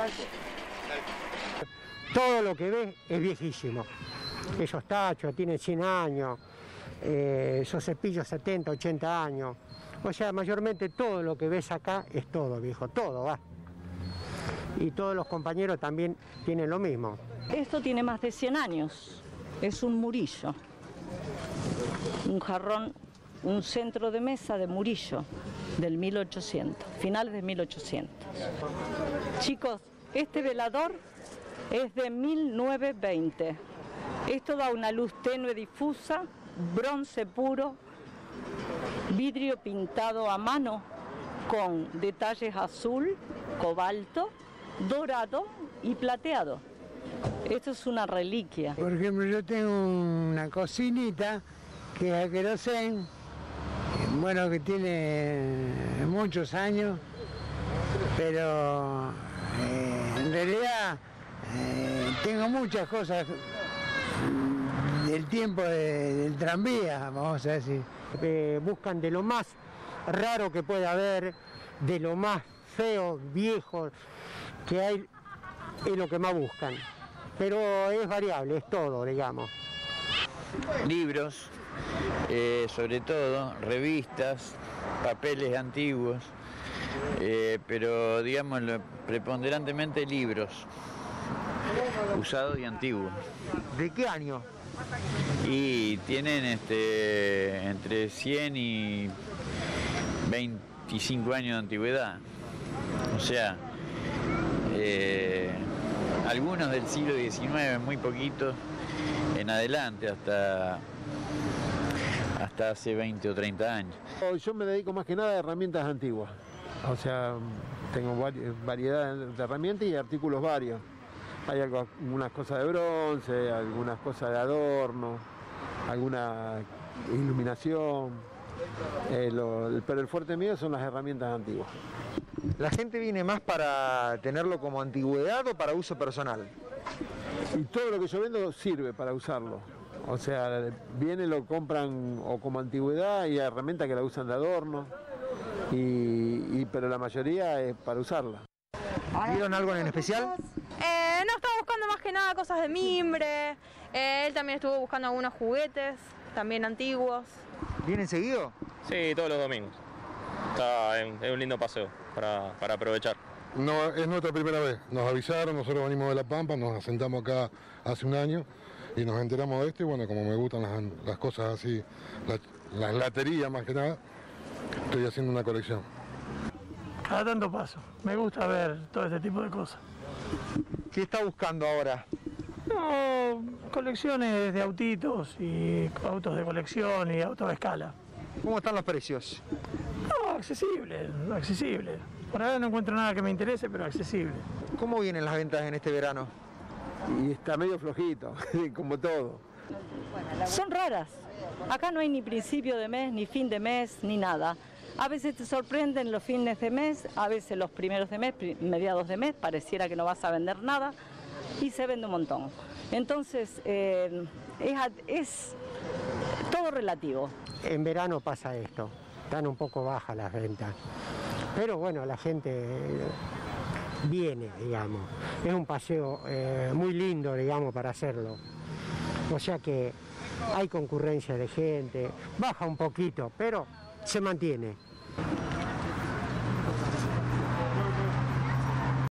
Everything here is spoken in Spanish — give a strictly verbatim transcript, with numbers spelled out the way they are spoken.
Todo lo que ves es viejísimo. Esos tachos tienen cien años, eh, esos cepillos setenta, ochenta años. O sea, mayormente todo lo que ves acá es todo viejo, todo va. Y todos los compañeros también tienen lo mismo. Esto tiene más de cien años, es un murillo, un jarrón, un centro de mesa de murillo del mil ochocientos, finales de mil ochocientos. Chicos, este velador es de mil novecientos veinte. Esto da una luz tenue difusa, bronce puro, vidrio pintado a mano con detalles azul, cobalto, dorado y plateado. Esto es una reliquia. Por ejemplo, yo tengo una cocinita que es a querosén, bueno, que tiene muchos años, pero eh, en realidad eh, tengo muchas cosas del tiempo de, del tranvía, vamos a decir. Eh, buscan de lo más raro que pueda haber, de lo más feo, viejo que hay, es lo que más buscan. Pero es variable, es todo, digamos. Libros, eh, sobre todo, revistas, papeles antiguos, eh, pero digamos preponderantemente libros, usados y antiguos. ¿De qué año? Y tienen este, entre cien y veinticinco años de antigüedad. O sea, eh, algunos del siglo diecinueve, muy poquitos, en adelante, hasta, hasta hace veinte o treinta años. Yo me dedico más que nada a herramientas antiguas. O sea, tengo variedad de herramientas y artículos varios. Hay algo, algunas cosas de bronce, algunas cosas de adorno, alguna iluminación, eh, lo, pero el fuerte mío son las herramientas antiguas. ¿La gente viene más para tenerlo como antigüedad o para uso personal? Y todo lo que yo vendo sirve para usarlo. O sea, viene, lo compran o como antigüedad y hay herramientas que la usan de adorno, y, y, pero la mayoría es para usarla. ¿Vieron algo en especial? Eh, no, estaba buscando más que nada cosas de mimbre. Eh, él también estuvo buscando algunos juguetes, también antiguos. ¿Vienen seguido? Sí, todos los domingos. Está en, es un lindo paseo para, para aprovechar. No, es nuestra primera vez. Nos avisaron, nosotros venimos de La Pampa, nos asentamos acá hace un año y nos enteramos de esto y bueno, como me gustan las, las cosas así, la, las laterías más que nada, estoy haciendo una colección. Cada tanto paso. Me gusta ver todo este tipo de cosas. ¿Qué está buscando ahora? No, colecciones de autitos y autos de colección y autos de escala. ¿Cómo están los precios? No, accesible, accesible. Por ahora no encuentro nada que me interese, pero accesible. ¿Cómo vienen las ventas en este verano? Y está medio flojito, como todo. Son raras. Acá no hay ni principio de mes, ni fin de mes, ni nada. A veces te sorprenden los fines de mes, a veces los primeros de mes, mediados de mes, pareciera que no vas a vender nada y se vende un montón. Entonces, eh, es, es todo relativo. En verano pasa esto, están un poco bajas las ventas, pero bueno, la gente viene, digamos. Es un paseo eh, muy lindo, digamos, para hacerlo. O sea que hay concurrencia de gente, baja un poquito, pero se mantiene.